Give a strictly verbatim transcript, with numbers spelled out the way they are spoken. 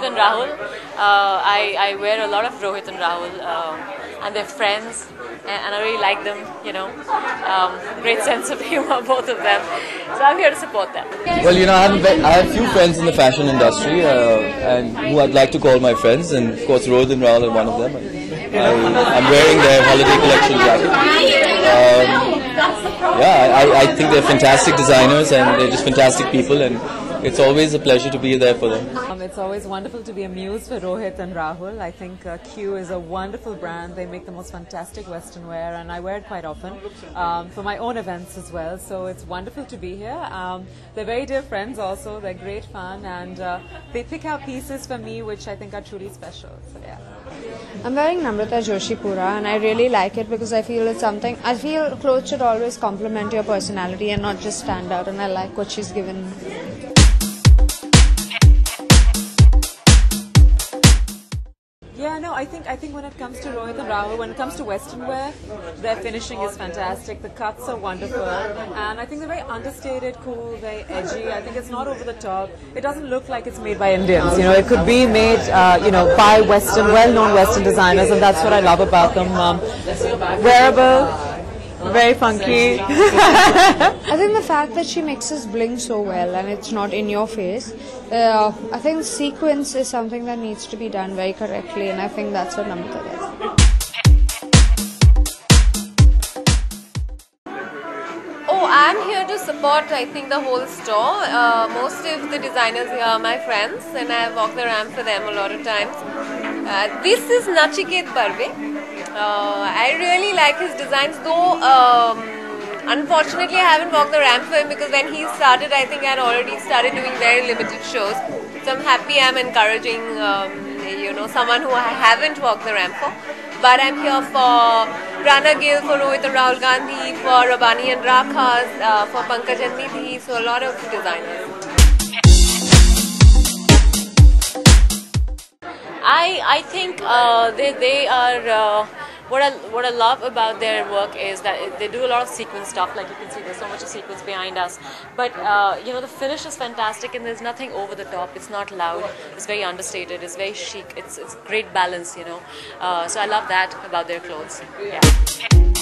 Rohit and Rahul. Uh, I, I wear a lot of Rohit and Rahul, um, and they're friends, and, and I really like them, you know. Um, great sense of humor, both of them. So I'm here to support them. Well, you know, I have, I have few friends in the fashion industry, uh, and who I'd like to call my friends, and of course Rohit and Rahul are one of them. I, I'm wearing their holiday collection jacket. Um, yeah, I, I think they're fantastic designers, and they're just fantastic people, and it's always a pleasure to be there for them. Um, it's always wonderful to be a muse for Rohit and Rahul. I think uh, Q is a wonderful brand. They make the most fantastic Western wear, and I wear it quite often um, for my own events as well. So it's wonderful to be here. Um, they're very dear friends also. They're great fun, and uh, they pick out pieces for me which I think are truly special. So yeah. I'm wearing Namrata Joshi Pura, and I really like it because I feel it's something, I feel clothes should always complement your personality and not just stand out, and I like what she's given. Yeah, no, I think I think when it comes to Rohit and Rahul, when it comes to Western wear, their finishing is fantastic. The cuts are wonderful, and I think they're very understated, cool, very edgy. I think it's not over the top. It doesn't look like it's made by Indians. You know, it could be made, uh, you know, by Western, well-known Western designers, and that's what I love about them. Um, wearable. Very funky. I think the fact that she mixes bling so well and it's not in your face, uh, I think sequence is something that needs to be done very correctly, and I think that's what Namrata does. Oh, I'm here to support, I think, the whole store. Uh, most of the designers here are my friends, and I walk the ramp for them a lot of times. Uh, this is Nachiket Barve. Uh, I really like his designs, though um, unfortunately I haven't walked the ramp for him because when he started, I think I had already started doing very limited shows. So I'm happy I'm encouraging um, you know, someone who I haven't walked the ramp for. But I'm here for Rana Gill, for Rohit and Rahul Gandhi, for Rabani and Rakhas, uh, for Pankaj and Nidhi, so a lot of designers. I, I think uh, they, they are, uh, what, I, what I love about their work is that they do a lot of sequence stuff, like you can see there's so much of sequence behind us, but uh, you know, the finish is fantastic and there's nothing over the top, it's not loud, it's very understated, it's very chic, it's, it's great balance, you know, uh, so I love that about their clothes. Yeah.